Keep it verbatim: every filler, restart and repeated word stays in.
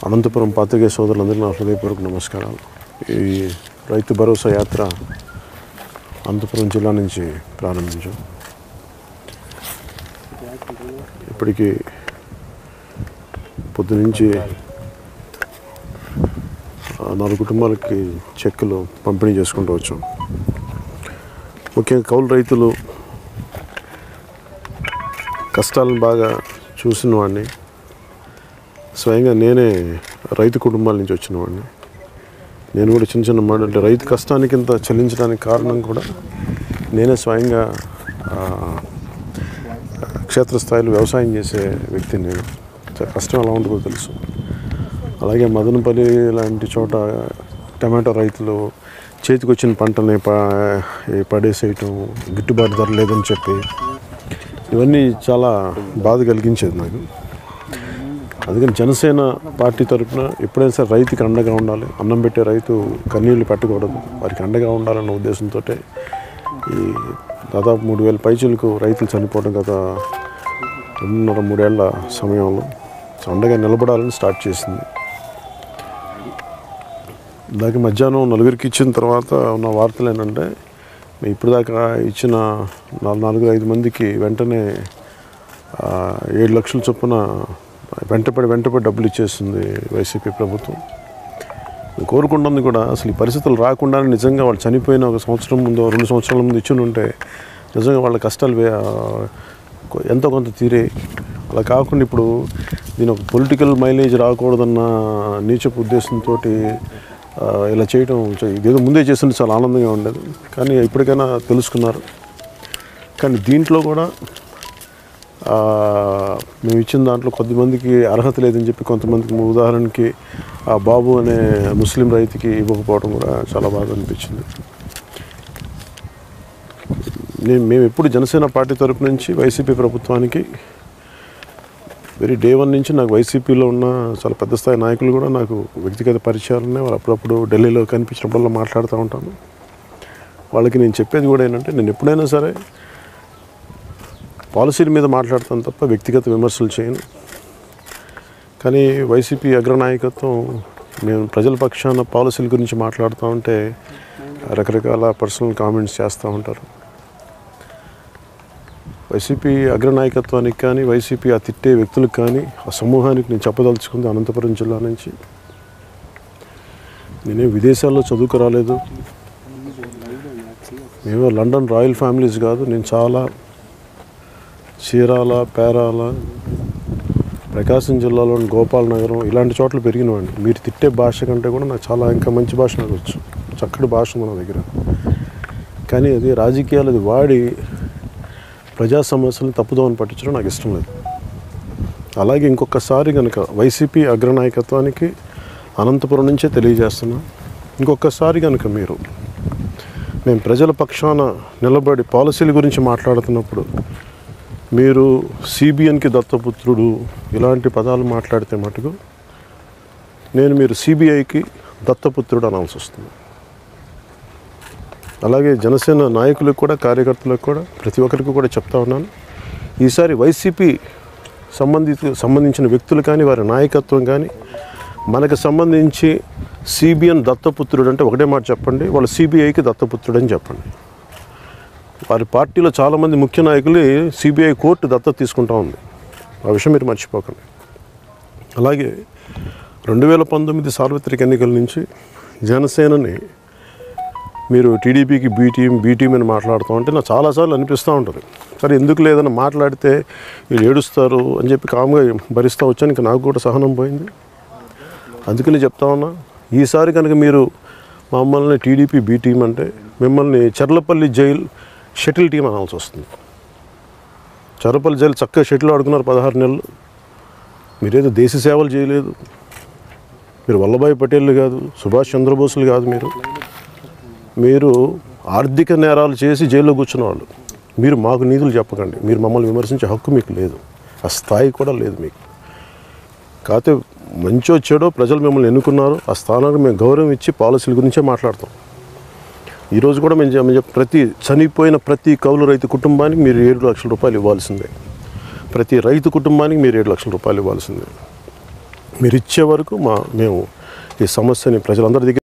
అనంతపురం పాత్రికేయ సోదరులందరికీ నా హృదయపూర్వక నమస్కారాలు. ఈ రైతు భరోసా యాత్ర అనంతపురం జిల్లా నుంచి ప్రారంభించాం. ఇప్పటికీ పొద్దు నుంచి నాలుగు కుటుంబాలకి చెక్కులు పంపిణీ చేసుకుంటూ వచ్చాం. ముఖ్యంగా కౌలు రైతులు కష్టాలను బాగా చూసిన వాడిని, స్వయంగా నేనే రైతు కుటుంబాల నుంచి వచ్చిన వాడిని. నేను కూడా చిన్న చిన్న మాట అంటే రైతు కష్టానికి ఇంత చెల్లించడానికి కారణం కూడా నేనే స్వయంగా క్షేత్రస్థాయిలో వ్యవసాయం చేసే వ్యక్తిని. నేను కష్టం ఎలా ఉంటుందో తెలుసు. అలాగే మదనపల్లి లాంటి చోట టమాటో రైతులు చేతికి వచ్చిన పంటని ప పడేసేయటం, గిట్టుబాటు ధర లేదని చెప్పి, ఇవన్నీ చాలా బాధ కలిగించేది నాకు. అందుకని జనసేన పార్టీ తరఫున ఎప్పుడైనా సరే రైతుకి అండగా ఉండాలి, అన్నం పెట్టే రైతు కన్నీళ్లు పెట్టకూడదు, వారికి అండగా ఉండాలన్న ఉద్దేశంతో ఈ దాదాపు మూడు వేల పైచీలకు రైతులు చనిపోవడం గత రెండున్నర మూడేళ్ల సమయంలో అండగా నిలబడాలని స్టార్ట్ చేసింది. దానికి మధ్యాహ్నం నలుగురికి ఇచ్చిన తర్వాత ఉన్న వార్తలు ఏంటంటే, ఇప్పుడు దాకా ఇచ్చిన నాలుగు నాలుగు ఐదు మందికి వెంటనే ఏడు లక్షల చొప్పున వెంటపడి వెంటపడి డబ్బులు ఇచ్చేస్తుంది వైసీపీ ప్రభుత్వం. కోరుకుంటుంది కూడా అసలు ఈ పరిస్థితులు రాకుండా నిజంగా వాళ్ళు చనిపోయిన ఒక సంవత్సరం ముందు రెండు సంవత్సరాల ముందు ఇచ్చి ఉంటే నిజంగా వాళ్ళ కష్టాలు ఎంతో కొంత తీరే. అలా కాకుండా ఇప్పుడు దీని ఒక పొలిటికల్ మైలేజ్ రాకూడదన్న నీచపు ఉద్దేశంతో ఇలా చేయడం, ఇదేదో ముందే చేస్తుంటే చాలా ఆనందంగా ఉండేది. కానీ ఇప్పటికైనా తెలుసుకున్నారు. కానీ దీంట్లో కూడా మేము ఇచ్చిన దాంట్లో కొద్దిమందికి అర్హత లేదని చెప్పి కొంతమందికి, ఉదాహరణకి ఆ బాబు అనే ముస్లిం రైతుకి ఇవ్వకపోవడం కూడా చాలా బాగా అనిపించింది. నేను మేము ఎప్పుడు జనసేన పార్టీ తరపు నుంచి వైసీపీ ప్రభుత్వానికి వెరీ డే వన్ నుంచి నాకు వైసీపీలో ఉన్న చాలా పెద్ద స్థాయి నాయకులు కూడా నాకు వ్యక్తిగత పరిచయాలు ఉన్నాయి. వాళ్ళు అప్పుడప్పుడు ఢిల్లీలో కనిపించినప్పుడల్లా మాట్లాడుతూ ఉంటాను. వాళ్ళకి నేను చెప్పేది కూడా ఏంటంటే, నేను ఎప్పుడైనా సరే పాలసీల మీద మాట్లాడతాను తప్ప వ్యక్తిగత విమర్శలు చేయను. కానీ వైసీపీ అగ్రనాయకత్వం మేము ప్రజల పక్షాన పాలసీల గురించి మాట్లాడుతూ ఉంటే రకరకాల పర్సనల్ కామెంట్స్ చేస్తూ ఉంటారు. వైసీపీ అగ్రనాయకత్వానికి కానీ, వైసీపీ ఆ తిట్టే వ్యక్తులకు కానీ, ఆ సమూహానికి నేను చెప్పదలుచుకుంది, అనంతపురం జిల్లా నుంచి నేనే విదేశాల్లో చదువుకు రాలేదు, మేము లండన్ రాయల్ ఫ్యామిలీస్ కాదు. నేను చాలా చీరాల, పేరాల, ప్రకాశం జిల్లాలోని గోపాల్ నగరం ఇలాంటి చోట్ల పెరిగినవాడిని. మీరు తిట్టే భాష కంటే కూడా నాకు చాలా ఇంకా మంచి భాష నాకు వచ్చు, చక్కటి భాష ఉంది నా దగ్గర. కానీ అది రాజకీయాలు అది వాడి ప్రజా సమస్యలను తప్పుదోవని పట్టించడం నాకు ఇష్టం లేదు. అలాగే ఇంకొకసారి కనుక వైసీపీ అగ్రనాయకత్వానికి అనంతపురం నుంచే తెలియజేస్తున్నా, ఇంకొకసారి కనుక మీరు మేము ప్రజల పక్షాన నిలబడి పాలసీల గురించి మాట్లాడుతున్నప్పుడు మీరు సిబిఎన్కి దత్తపుత్రుడు ఇలాంటి పదాలు మాట్లాడితే మటుకు నేను మీరు సిబిఐకి దత్తపుత్రుడు అనాల్సి వస్తుంది. అలాగే జనసేన నాయకులకు కూడా, కార్యకర్తలకు కూడా, ప్రతి ఒక్కరికి కూడా చెప్తా ఉన్నాను, ఈసారి వైసీపీ సంబంధిత సంబంధించిన వ్యక్తులు కానీ, వారి నాయకత్వం కానీ మనకు సంబంధించి సిబిఎన్ దత్తపుత్రుడు అంటే ఒకటే మాట చెప్పండి, వాళ్ళు సిబిఐకి దత్తపుత్రుడు అని చెప్పండి. వారి పార్టీలో చాలామంది ముఖ్య నాయకులు సిబిఐ కోర్టు దత్తత తీసుకుంటా ఉంది, ఆ విషయం మీరు మర్చిపోకండి. అలాగే రెండు వేల పంతొమ్మిది సార్వత్రిక ఎన్నికల నుంచి జనసేనని మీరు టీడీపీకి బీ టీం బీ టీం అని మాట్లాడుతూ ఉంటే నాకు చాలాసార్లు అనిపిస్తూ ఉంటుంది, సరే ఎందుకు లేదని మాట్లాడితే వీళ్ళు ఏడుస్తారు అని చెప్పి కామ్గా భరిస్తూ వచ్చాను. ఇంకా నాకు కూడా సహనం పోయింది. అందుకని చెప్తా ఉన్నా, ఈసారి కనుక మీరు మమ్మల్ని టీడీపీ బీ టీం అంటే మిమ్మల్ని చర్లపల్లి జైలు షటిల్ టీం అనాల్సి వస్తుంది. చర్లపల్లి జైలు చక్కగా షటిల్ ఆడుకున్నారు పదహారు నెలలు. మీరేదో దేశ సేవలు చేయలేదు, మీరు వల్లభాయ్ పటేల్ కాదు, సుభాష్ చంద్రబోసులు కాదు, మీరు మీరు ఆర్థిక నేరాలు చేసి జైల్లో కూర్చున్న వాళ్ళు. మీరు మాకు నీతులు చెప్పకండి, మీరు మమ్మల్ని విమర్శించే హక్కు మీకు లేదు, ఆ స్థాయి కూడా లేదు మీకు. కాకపోతే మంచో చెడో ప్రజలు మిమ్మల్ని ఎన్నుకున్నారు, ఆ స్థానానికి మేము గౌరవం ఇచ్చి పాలసీల గురించే మాట్లాడతాం. ఈరోజు కూడా మేము ప్రతి చనిపోయిన ప్రతి కౌలు రైతు కుటుంబానికి మీరు ఏడు లక్షల రూపాయలు ఇవ్వాల్సిందే, ప్రతి రైతు కుటుంబానికి మీరు ఏడు లక్షల రూపాయలు ఇవ్వాల్సిందే. మీరు ఇచ్చే వరకు మా మేము ఈ సమస్యని ప్రజలందరి దగ్గర